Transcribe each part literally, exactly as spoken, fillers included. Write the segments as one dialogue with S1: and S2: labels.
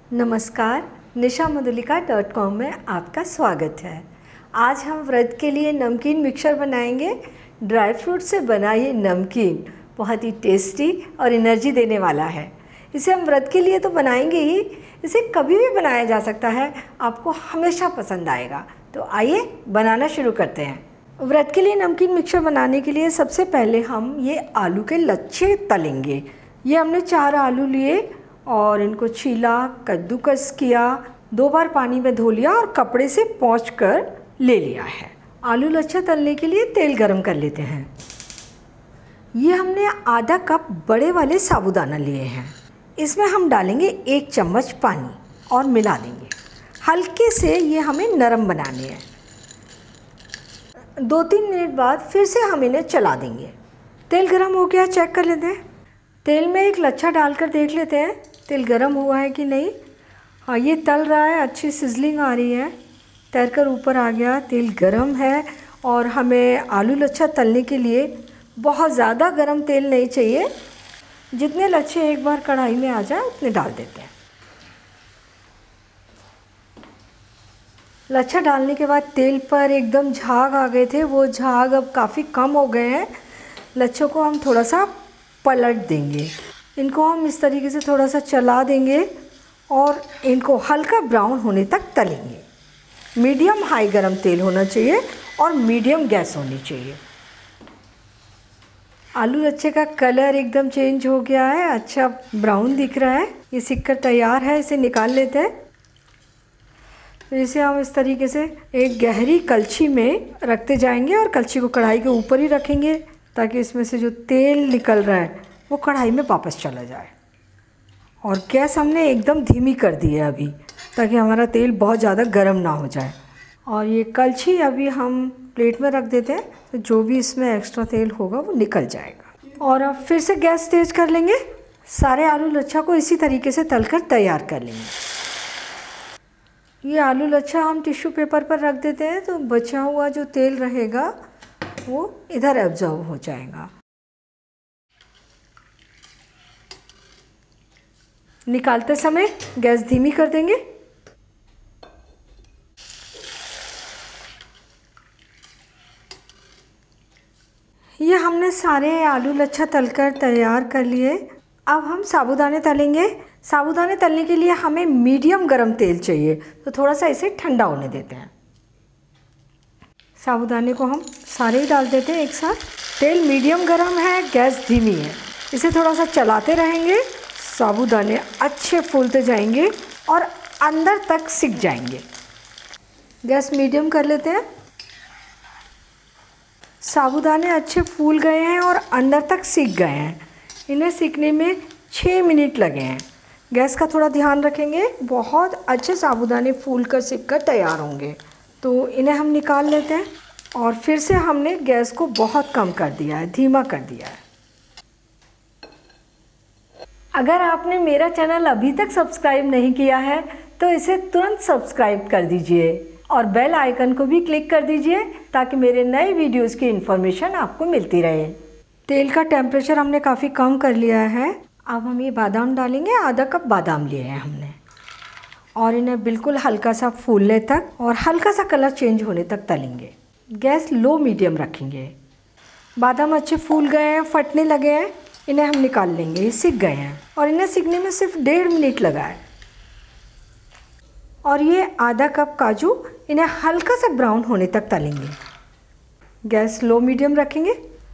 S1: नमस्कार, निशा Madhulika dot com में आपका स्वागत है। आज हम व्रत के लिए नमकीन मिक्सचर बनाएंगे। ड्राई फ्रूट से बना ये नमकीन बहुत ही टेस्टी और एनर्जी देने वाला है। इसे हम व्रत के लिए तो बनाएंगे ही, इसे कभी भी बनाया जा सकता है, आपको हमेशा पसंद आएगा। तो आइए बनाना शुरू करते हैं। व्रत के लिए नमकीन मिक्सचर बनाने के लिए सबसे पहले हम ये आलू के लच्छे तलेंगे। ये हमने चार आलू लिए और इनको छीला, कद्दूकस किया, दो बार पानी में धो लिया और कपड़े से पोंछ कर ले लिया है। आलू लच्छा तलने के लिए तेल गरम कर लेते हैं। ये हमने आधा कप बड़े वाले साबूदाना लिए हैं। इसमें हम डालेंगे एक चम्मच पानी और मिला देंगे। हल्के से ये हमें नरम बनाने हैं। दो तीन मिनट बाद फिर से हम इन्हें चला देंगे। तेल गरम हो गया, चेक कर लेते हैं। तेल में एक लच्छा डालकर देख लेते हैं तेल गरम हुआ है कि नहीं। हाँ, ये तल रहा है, अच्छी सिजलिंग आ रही है, तैरकर ऊपर आ गया। तेल गरम है और हमें आलू लच्छा तलने के लिए बहुत ज़्यादा गरम तेल नहीं चाहिए। जितने लच्छे एक बार कढ़ाई में आ जाए उतने डाल देते हैं। लच्छा डालने के बाद तेल पर एकदम झाग आ गए थे, वो झाग अब काफ़ी कम हो गए हैं। लच्छों को हम थोड़ा सा पलट देंगे। इनको हम इस तरीके से थोड़ा सा चला देंगे और इनको हल्का ब्राउन होने तक तलेंगे। मीडियम हाई गरम तेल होना चाहिए और मीडियम गैस होनी चाहिए। आलू लच्छे का कलर एकदम चेंज हो गया है, अच्छा ब्राउन दिख रहा है। ये सिककर तैयार है, इसे निकाल लेते हैं। तो इसे हम इस तरीके से एक गहरी कलछी में रखते जाएंगे और कलछी को कढ़ाई के ऊपर ही रखेंगे ताकि इसमें से जो तेल निकल रहा है वो कढ़ाई में वापस चला जाए। और गैस हमने एकदम धीमी कर दी है अभी, ताकि हमारा तेल बहुत ज़्यादा गर्म ना हो जाए। और ये कलछी अभी हम प्लेट में रख देते हैं, तो जो भी इसमें एक्स्ट्रा तेल होगा वो निकल जाएगा। और अब फिर से गैस तेज़ कर लेंगे। सारे आलू लच्छा को इसी तरीके से तलकर तैयार कर लेंगे। ये आलू लच्छा हम टिश्यू पेपर पर रख देते हैं, तो बचा हुआ जो तेल रहेगा वो इधर एब्जॉर्ब हो जाएगा। निकालते समय गैस धीमी कर देंगे। ये हमने सारे आलू लच्छा तलकर तैयार कर लिए। अब हम साबूदाने तलेंगे। साबूदाने तलने के लिए हमें मीडियम गरम तेल चाहिए, तो थोड़ा सा इसे ठंडा होने देते हैं। साबूदाने को हम सारे ही डाल देते हैं एक साथ। तेल मीडियम गरम है, गैस धीमी है। इसे थोड़ा सा चलाते रहेंगे। साबूदाने अच्छे फूलते जाएंगे और अंदर तक सिक जाएंगे। गैस मीडियम कर लेते हैं। साबूदाने अच्छे फूल गए हैं और अंदर तक सिक गए हैं। इन्हें सिकने में छः मिनट लगे हैं। गैस का थोड़ा ध्यान रखेंगे, बहुत अच्छे साबूदाने फूल कर सिक कर तैयार होंगे। तो इन्हें हम निकाल लेते हैं। और फिर से हमने गैस को बहुत कम कर दिया है, धीमा कर दिया है। अगर आपने मेरा चैनल अभी तक सब्सक्राइब नहीं किया है तो इसे तुरंत सब्सक्राइब कर दीजिए और बेल आइकन को भी क्लिक कर दीजिए ताकि मेरे नए वीडियोस की इन्फॉर्मेशन आपको मिलती रहे। तेल का टेम्परेचर हमने काफ़ी कम कर लिया है। अब हम ये बादाम डालेंगे। आधा कप बादाम लिए हैं हमने और इन्हें बिल्कुल हल्का सा फूलने तक और हल्का सा कलर चेंज होने तक तलेंगे। गैस लो मीडियम रखेंगे। बादाम अच्छे फूल गए हैं, फटने लगे हैं। इन्हें हम निकाल लेंगे, ये सिक गए हैं और इन्हें सिकने में सिर्फ डेढ़ मिनट लगा है। और ये आधा कप काजू, इन्हें हल्का सा ब्राउन होने तक तलेंगे। गैस लो मीडियम रखेंगे।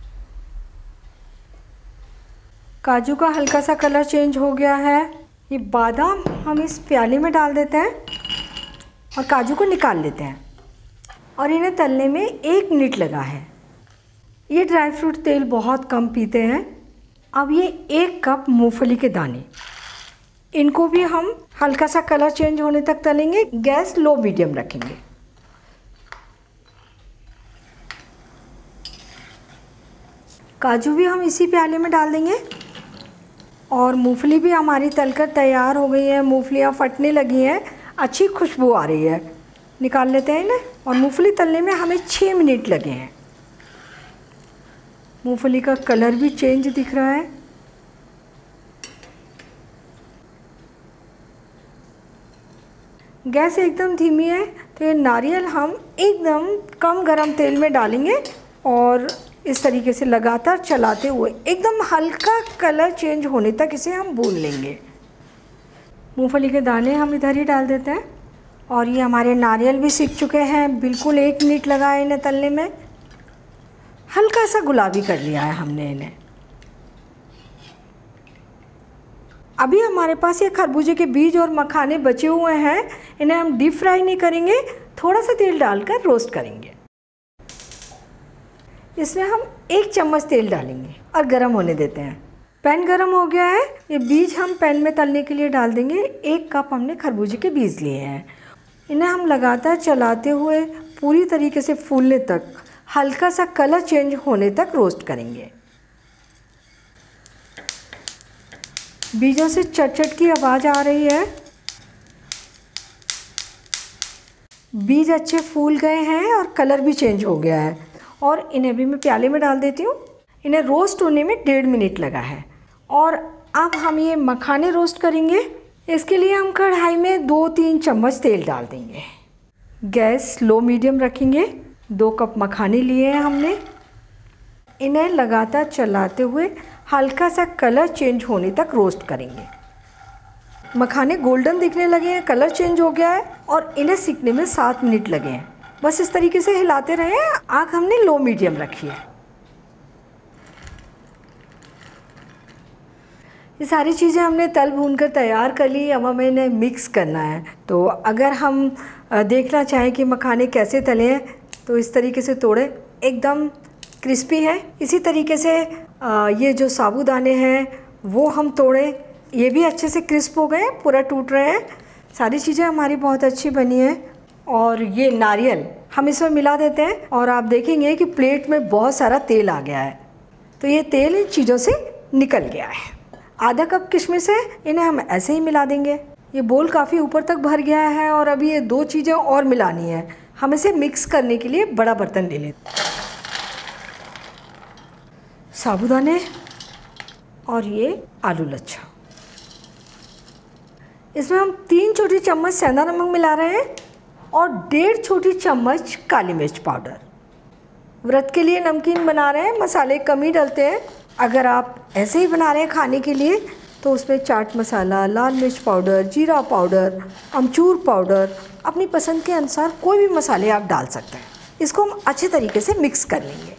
S1: काजू का हल्का सा कलर चेंज हो गया है। ये बादाम हम इस प्याले में डाल देते हैं और काजू को निकाल लेते हैं। और इन्हें तलने में एक मिनट लगा है। ये ड्राई फ्रूट तेल बहुत कम पीते हैं। अब ये एक कप मूंगफली के दाने, इनको भी हम हल्का सा कलर चेंज होने तक तलेंगे। गैस लो मीडियम रखेंगे। काजू भी हम इसी प्याले में डाल देंगे और मूंगफली भी हमारी तलकर तैयार हो गई है। मूंगफलियाँ फटने लगी हैं, अच्छी खुशबू आ रही है। निकाल लेते हैं इन्हें। और मूंगफली तलने में हमें छः मिनट लगे हैं। मूंगफली का कलर भी चेंज दिख रहा है। गैस एकदम धीमी है तो ये नारियल हम एकदम कम गरम तेल में डालेंगे और इस तरीके से लगातार चलाते हुए एकदम हल्का कलर चेंज होने तक इसे हम भून लेंगे। मूंगफली के दाने हम इधर ही डाल देते हैं और ये हमारे नारियल भी सीख चुके हैं। बिल्कुल एक मिनट लगा है इन्हें तलने में। हल्का सा गुलाबी कर लिया है हमने इन्हें। अभी हमारे पास ये खरबूजे के बीज और मखाने बचे हुए हैं। इन्हें हम डीप फ्राई नहीं करेंगे, थोड़ा सा तेल डालकर रोस्ट करेंगे। इसमें हम एक चम्मच तेल डालेंगे और गरम होने देते हैं। पैन गरम हो गया है। ये बीज हम पैन में तलने के लिए डाल देंगे। एक कप हमने खरबूजे के बीज लिए हैं। इन्हें हम लगातार चलाते हुए पूरी तरीके से फूलने तक, हल्का सा कलर चेंज होने तक रोस्ट करेंगे। बीजों से चटचट की आवाज़ आ रही है। बीज अच्छे फूल गए हैं और कलर भी चेंज हो गया है और इन्हें भी मैं प्याले में डाल देती हूँ। इन्हें रोस्ट होने में डेढ़ मिनट लगा है और अब हम ये मखाने रोस्ट करेंगे। इसके लिए हम कढ़ाई में दो तीन चम्मच तेल डाल देंगे। गैस लो मीडियम रखेंगे। दो कप मखाने लिए हैं हमने। इन्हें लगातार चलाते हुए हल्का सा कलर चेंज होने तक रोस्ट करेंगे। मखाने गोल्डन दिखने लगे हैं, कलर चेंज हो गया है और इन्हें सीखने में सात मिनट लगे हैं। बस इस तरीके से हिलाते रहें। आग हमने लो मीडियम रखी है। ये सारी चीज़ें हमने तल भून कर तैयार कर ली। अब हमें इन्हें मिक्स करना है। तो अगर हम देखना चाहें कि मखाने कैसे तले हैं तो इस तरीके से तोड़ें, एकदम क्रिस्पी है। इसी तरीके से ये जो साबूदाने हैं वो हम तोड़ें, ये भी अच्छे से क्रिस्प हो गए, पूरा टूट रहे हैं। सारी चीज़ें हमारी बहुत अच्छी बनी हैं। और ये नारियल हम इसमें मिला देते हैं और आप देखेंगे कि प्लेट में बहुत सारा तेल आ गया है। तो ये तेल इन चीज़ों से निकल गया है। आधा कप किशमिश है, इन्हें हम ऐसे ही मिला देंगे। ये बोल काफ़ी ऊपर तक भर गया है और अभी ये दो चीज़ें और मिलानी है। हम इसे मिक्स करने के लिए बड़ा बर्तन ले लेते हैं। साबूदाने और ये आलू लच्छा, इसमें हम तीन छोटी चम्मच सेंधा नमक मिला रहे हैं और डेढ़ छोटी चम्मच काली मिर्च पाउडर। व्रत के लिए नमकीन बना रहे हैं, मसाले कम ही डलते हैं। अगर आप ऐसे ही बना रहे हैं खाने के लिए तो उसमें चाट मसाला, लाल मिर्च पाउडर, जीरा पाउडर, अमचूर पाउडर, अपनी पसंद के अनुसार कोई भी मसाले आप डाल सकते हैं। इसको हम अच्छे तरीके से मिक्स कर लेंगे।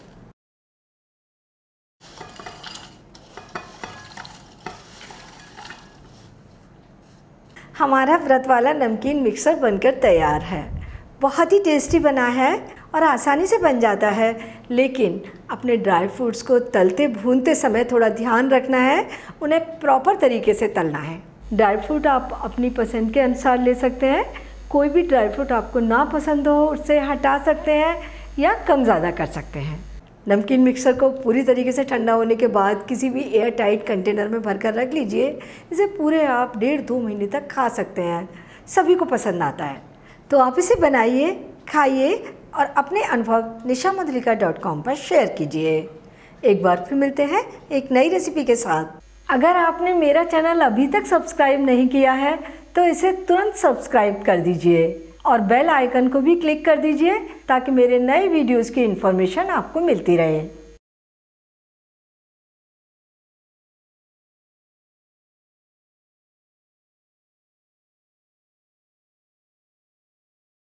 S1: हमारा व्रत वाला नमकीन मिक्सर बनकर तैयार है। बहुत ही टेस्टी बना है और आसानी से बन जाता है, लेकिन अपने ड्राई फ्रूट्स को तलते भूनते समय थोड़ा ध्यान रखना है, उन्हें प्रॉपर तरीके से तलना है। ड्राई फ्रूट आप अपनी पसंद के अनुसार ले सकते हैं। कोई भी ड्राई फ्रूट आपको ना पसंद हो उसे हटा सकते हैं या कम ज़्यादा कर सकते हैं। नमकीन मिक्सर को पूरी तरीके से ठंडा होने के बाद किसी भी एयर टाइट कंटेनर में भर कर रख लीजिए। इसे पूरे आप डेढ़ दो महीने तक खा सकते हैं। सभी को पसंद आता है। तो आप इसे बनाइए, खाइए और अपने अनुभव निशा मधुलिका डॉट कॉम पर शेयर कीजिए। एक बार फिर मिलते हैं एक नई रेसिपी के साथ। अगर आपने मेरा चैनल अभी तक सब्सक्राइब नहीं किया है तो इसे तुरंत सब्सक्राइब कर दीजिए और बेल आइकन को भी क्लिक कर दीजिए ताकि मेरे नए वीडियोज़ की इन्फॉर्मेशन आपको मिलती रहे।